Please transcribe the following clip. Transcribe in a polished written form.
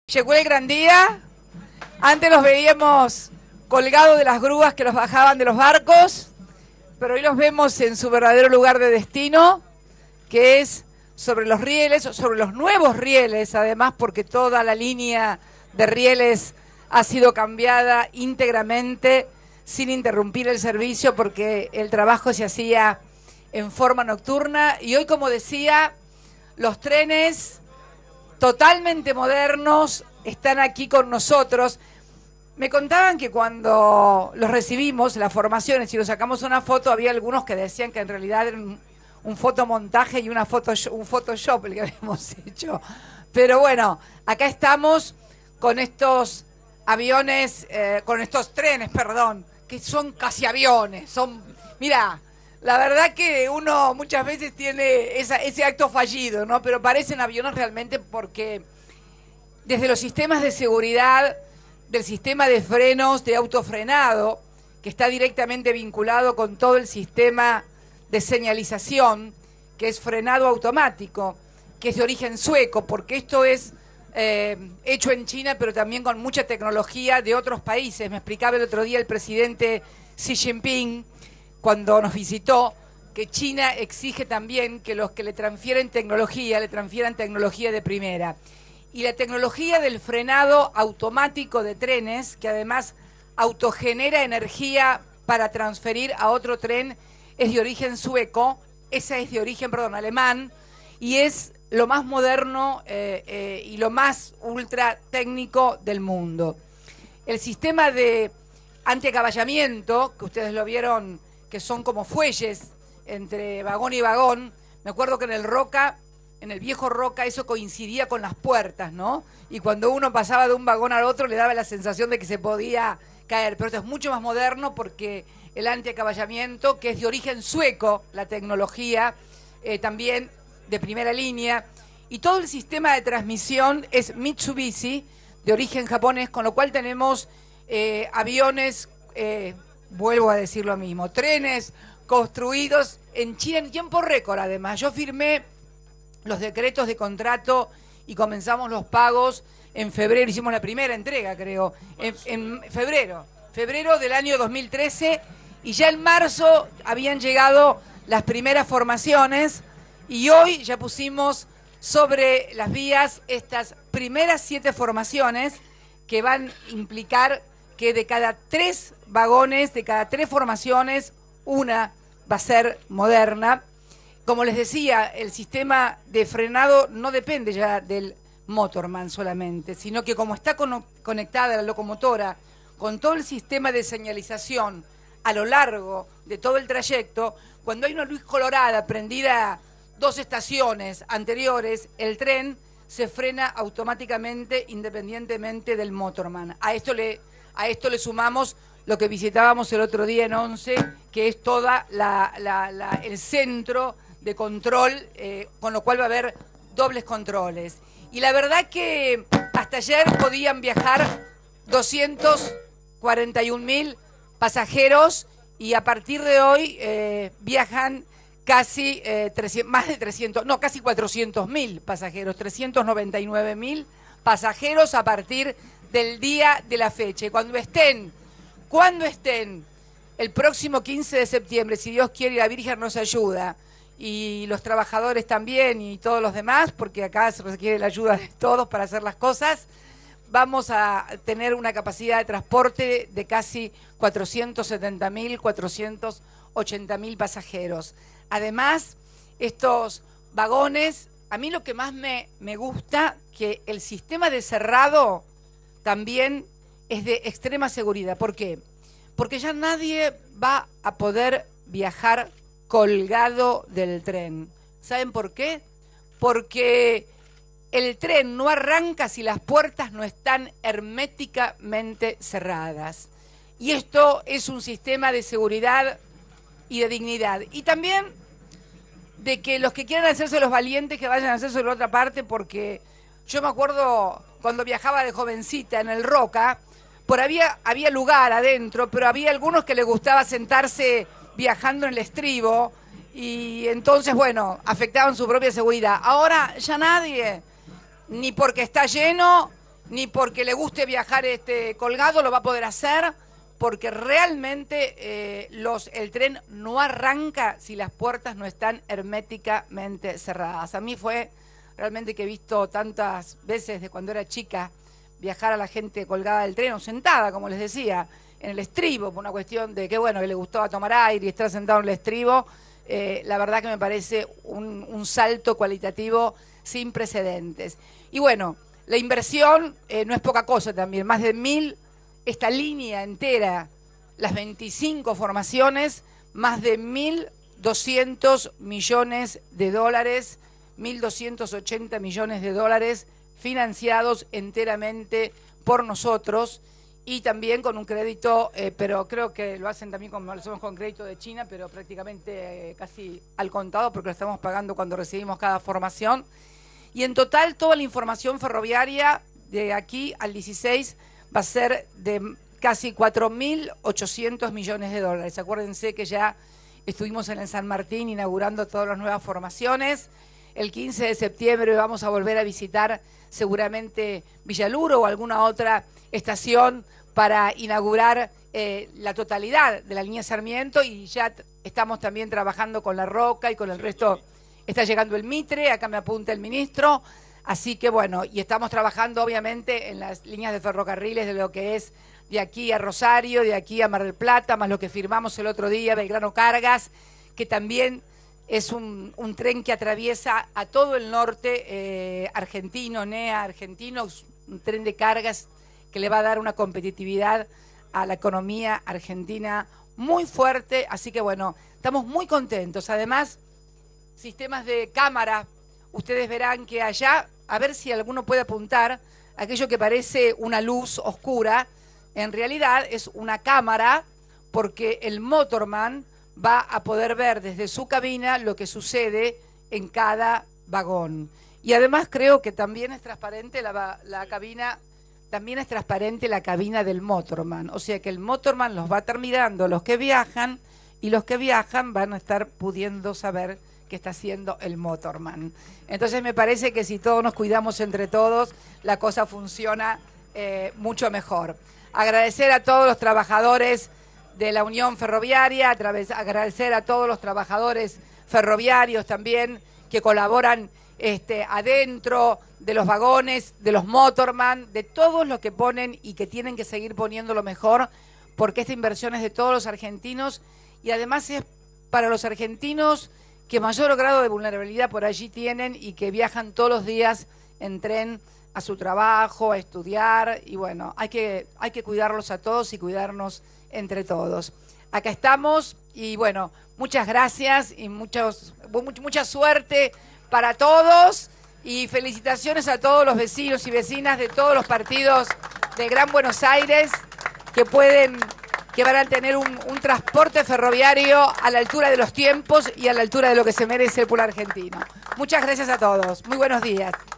Llegó el gran día. Antes los veíamos colgados de las grúas que los bajaban de los barcos, pero hoy los vemos en su verdadero lugar de destino, que es sobre los rieles, sobre los nuevos rieles, además, porque toda la línea de rieles ha sido cambiada íntegramente, sin interrumpir el servicio, porque el trabajo se hacía en forma nocturna. Y hoy, como decía, los trenes totalmente modernos están aquí con nosotros. Me contaban que cuando los recibimos, las formaciones, y nos sacamos una foto, había algunos que decían que en realidad era un fotomontaje y un Photoshop el que habíamos hecho. Pero bueno, acá estamos con estos aviones, con estos trenes, perdón, que son casi aviones. Mira, la verdad que uno muchas veces tiene ese acto fallido, ¿no? Pero parecen aviones realmente, porque desde los sistemas de seguridad, del sistema de frenos, de autofrenado, que está directamente vinculado con todo el sistema de señalización, que es frenado automático, que es de origen sueco, porque esto es hecho en China, pero también con mucha tecnología de otros países. Me explicaba el otro día el presidente Xi Jinping, cuando nos visitó, que China exige también que los que le transfieran tecnología de primera. Y la tecnología del frenado automático de trenes, que además autogenera energía para transferir a otro tren, es de origen sueco, esa es de origen, alemán, y es lo más moderno y lo más ultra técnico del mundo. El sistema de antiacaballamiento, que ustedes lo vieron, que son como fuelles entre vagón y vagón. Me acuerdo que en el viejo Roca, eso coincidía con las puertas, ¿no? Y cuando uno pasaba de un vagón al otro le daba la sensación de que se podía caer. Pero esto es mucho más moderno, porque el antiacaballamiento, que es de origen sueco, la tecnología también de primera línea, y todo el sistema de transmisión es Mitsubishi, de origen japonés, con lo cual tenemos aviones, vuelvo a decir lo mismo, trenes construidos en China en tiempo récord. Además, yo firmé los decretos de contrato y comenzamos los pagos en febrero. Hicimos la primera entrega, creo, en febrero del año 2013, y ya en marzo habían llegado las primeras formaciones, y hoy ya pusimos sobre las vías estas primeras 7 formaciones, que van a implicar que de cada 3 vagones, de cada 3 formaciones, una va a ser moderna. Como les decía, el sistema de frenado no depende ya del motorman solamente, sino que como está conectada la locomotora con todo el sistema de señalización a lo largo de todo el trayecto, cuando hay una luz colorada prendida 2 estaciones anteriores, el tren se frena automáticamente independientemente del motorman. A esto le sumamos lo que visitábamos el otro día en ONCE, que es toda el centro de control, con lo cual va a haber dobles controles. Y la verdad que hasta ayer podían viajar 241.000 pasajeros, y a partir de hoy viajan casi casi 400.000 pasajeros, 399.000 pasajeros a partir del día de la fecha. Y cuando estén el próximo 15 de septiembre, si Dios quiere y la Virgen nos ayuda, y los trabajadores también y todos los demás, porque acá se requiere la ayuda de todos para hacer las cosas, vamos a tener una capacidad de transporte de casi 470.000, 480.000 pasajeros. Además, estos vagones, a mí lo que más me gusta, que el sistema de cerrado también es de extrema seguridad. ¿Por qué? Porque ya nadie va a poder viajar colgado del tren. ¿Saben por qué? Porque el tren no arranca si las puertas no están herméticamente cerradas. Y esto es un sistema de seguridad y de dignidad. Y también de que los que quieran hacerse los valientes, que vayan a hacerse la otra parte, porque yo me acuerdo cuando viajaba de jovencita en el Roca, había lugar adentro, pero había algunos que les gustaba sentarse viajando en el estribo, y entonces, bueno, afectaban su propia seguridad. Ahora ya nadie, ni porque está lleno, ni porque le guste viajar colgado, lo va a poder hacer, porque realmente el tren no arranca si las puertas no están herméticamente cerradas. A mí fue realmente que he visto tantas veces de cuando era chica viajar a la gente colgada del tren o sentada, como les decía, en el estribo, por una cuestión de que, bueno, que le gustaba tomar aire y estar sentado en el estribo. La verdad que me parece un salto cualitativo sin precedentes. Y bueno, la inversión no es poca cosa también, más de 1.000, esta línea entera, las 25 formaciones, más de 1.200 millones de dólares, 1.280 millones de dólares financiados enteramente por nosotros y también con un crédito, pero creo que lo hacen también como lo hacemos con crédito de China, pero prácticamente casi al contado porque lo estamos pagando cuando recibimos cada formación. Y en total toda la información ferroviaria de aquí al 16 va a ser de casi 4.800 millones de dólares. Acuérdense que ya estuvimos en el San Martín inaugurando todas las nuevas formaciones. El 15 de septiembre vamos a volver a visitar seguramente Villaluro o alguna otra estación para inaugurar la totalidad de la línea Sarmiento, y ya estamos también trabajando con La Roca y con el resto. Está llegando el Mitre, acá me apunta el ministro, así que bueno, y estamos trabajando obviamente en las líneas de ferrocarriles de lo que es de aquí a Rosario, de aquí a Mar del Plata, más lo que firmamos el otro día, Belgrano Cargas, que también es un tren que atraviesa a todo el norte argentino, NEA argentino, un tren de cargas que le va a dar una competitividad a la economía argentina muy fuerte, así que bueno, estamos muy contentos. Además, sistemas de cámara, ustedes verán que allá, a ver si alguno puede apuntar, aquello que parece una luz oscura, en realidad es una cámara, porque el motorman va a poder ver desde su cabina lo que sucede en cada vagón. Y además creo que también es transparente la cabina, también es transparente la cabina del motorman. O sea que el motorman los va a estar mirando los que viajan, y los que viajan van a estar pudiendo saber qué está haciendo el motorman. Entonces me parece que si todos nos cuidamos entre todos, la cosa funciona mucho mejor. Agradecer a todos los trabajadores de la Unión Ferroviaria, agradecer a todos los trabajadores ferroviarios también que colaboran adentro de los vagones, de los motorman, de todos los que ponen y que tienen que seguir poniendo lo mejor, porque esta inversión es de todos los argentinos y además es para los argentinos que mayor grado de vulnerabilidad por allí tienen y que viajan todos los días en tren a su trabajo, a estudiar, y bueno, hay que cuidarlos a todos y cuidarnos entre todos. Acá estamos y bueno, muchas gracias y mucha suerte para todos y felicitaciones a todos los vecinos y vecinas de todos los partidos de Gran Buenos Aires que van a tener un transporte ferroviario a la altura de los tiempos y a la altura de lo que se merece el pueblo argentino. Muchas gracias a todos. Muy buenos días.